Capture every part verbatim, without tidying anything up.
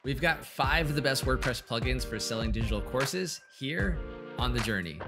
We've got five of the best WordPress plugins for selling digital courses here on The Journey.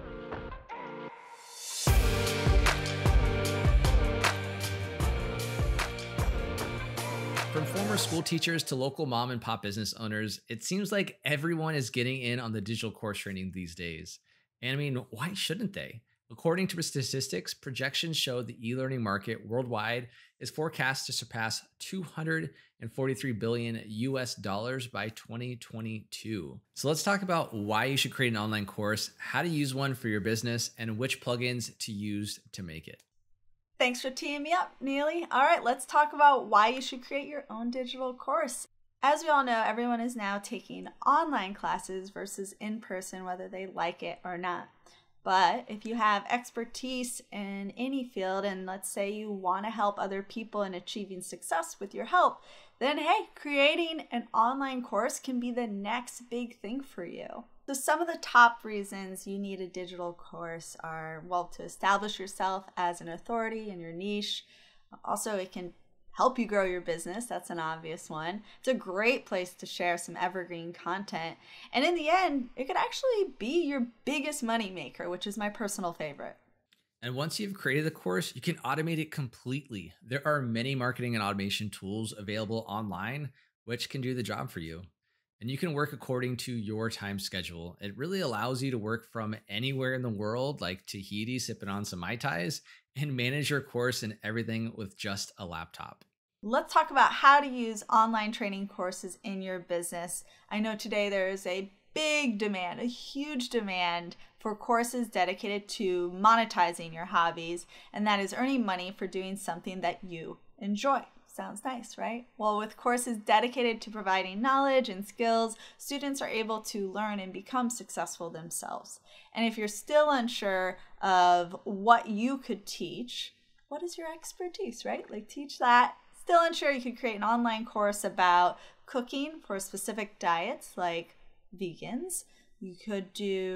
From former school teachers to local mom and pop business owners, it seems like everyone is getting in on the digital course training these days. And I mean, why shouldn't they? According to statistics, projections show the e-learning market worldwide is forecast to surpass two hundred forty-three billion U S dollars by twenty twenty-two. So let's talk about why you should create an online course, how to use one for your business, and which plugins to use to make it. Thanks for teeing me up, Neely. All right, let's talk about why you should create your own digital course. As we all know, everyone is now taking online classes versus in person, whether they like it or not. But if you have expertise in any field, and let's say you want to help other people in achieving success with your help, then hey, creating an online course can be the next big thing for you. So some of the top reasons you need a digital course are, well, to establish yourself as an authority in your niche. Also, it can help you grow your business. That's an obvious one. It's a great place to share some evergreen content. And in the end, it could actually be your biggest money maker, which is my personal favorite. And once you've created the course, you can automate it completely. There are many marketing and automation tools available online, which can do the job for you. And you can work according to your time schedule. It really allows you to work from anywhere in the world, like Tahiti, sipping on some Mai Tais, and manage your course and everything with just a laptop. Let's talk about how to use online training courses in your business. I know today there is a big demand, a huge demand for courses dedicated to monetizing your hobbies, and that is earning money for doing something that you enjoy. Sounds nice, right? Well, with courses dedicated to providing knowledge and skills, students are able to learn and become successful themselves. And if you're still unsure of what you could teach, what is your expertise, right? Like, teach that. Still unsure, you could create an online course about cooking for specific diets like vegans. You could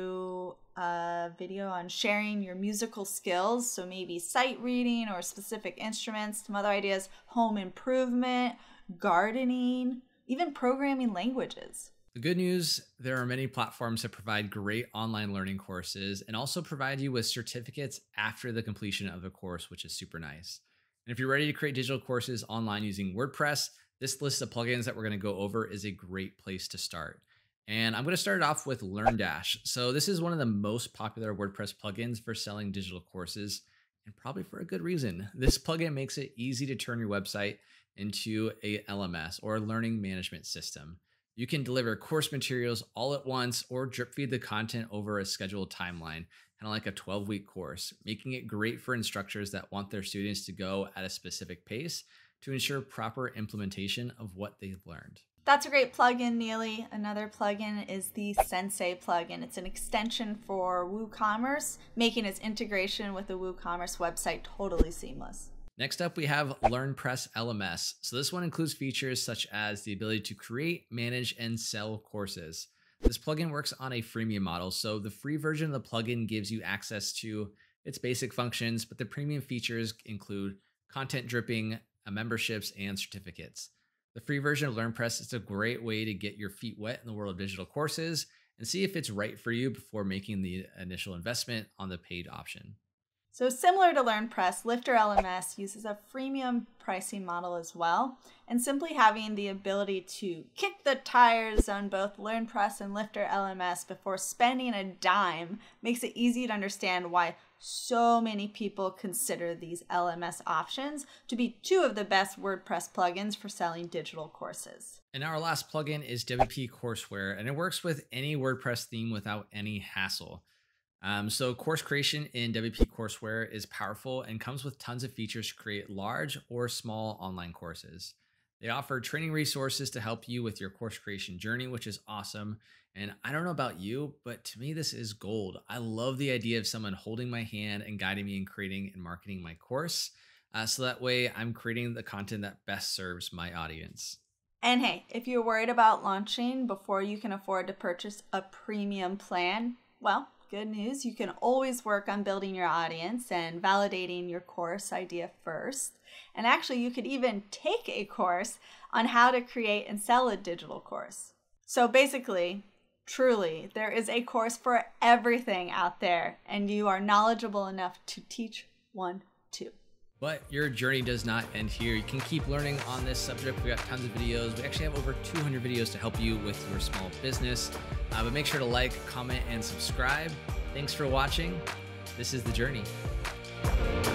do a video on sharing your musical skills, so maybe sight reading or specific instruments. Some other ideas: home improvement, gardening, even programming languages. The good news, there are many platforms that provide great online learning courses and also provide you with certificates after the completion of the course, which is super nice. And if you're ready to create digital courses online using WordPress, this list of plugins that we're going to go over is a great place to start. And I'm going to start it off with LearnDash. So this is one of the most popular WordPress plugins for selling digital courses, and probably for a good reason. This plugin makes it easy to turn your website into a L M S, or a learning management system. You can deliver course materials all at once or drip feed the content over a scheduled timeline, kind of like a twelve week course, making it great for instructors that want their students to go at a specific pace to ensure proper implementation of what they've learned. That's a great plugin, Neely. Another plugin is the Sensei plugin. It's an extension for WooCommerce, making its integration with the WooCommerce website totally seamless. Next up, we have LearnPress L M S. So this one includes features such as the ability to create, manage, and sell courses. This plugin works on a freemium model, so the free version of the plugin gives you access to its basic functions, but the premium features include content dripping, memberships, and certificates. The free version of LearnPress is a great way to get your feet wet in the world of digital courses and see if it's right for you before making the initial investment on the paid option. So similar to LearnPress, LifterLMS uses a freemium pricing model as well, and simply having the ability to kick the tires on both LearnPress and LifterLMS before spending a dime makes it easy to understand why so many people consider these L M S options to be two of the best WordPress plugins for selling digital courses. And our last plugin is W P Courseware, and it works with any WordPress theme without any hassle. Um, so course creation in W P Courseware is powerful and comes with tons of features to create large or small online courses. They offer training resources to help you with your course creation journey, which is awesome. And I don't know about you, but to me, this is gold. I love the idea of someone holding my hand and guiding me in creating and marketing my course. Uh, so that way I'm creating the content that best serves my audience. And hey, if you're worried about launching before you can afford to purchase a premium plan, well, good news, you can always work on building your audience and validating your course idea first. And actually, you could even take a course on how to create and sell a digital course. So basically, truly, there is a course for everything out there, and you are knowledgeable enough to teach one too. But your journey does not end here. You can keep learning on this subject. We got tons of videos. We actually have over two hundred videos to help you with your small business. Uh, but make sure to like, comment, and subscribe. Thanks for watching. This is The Journey.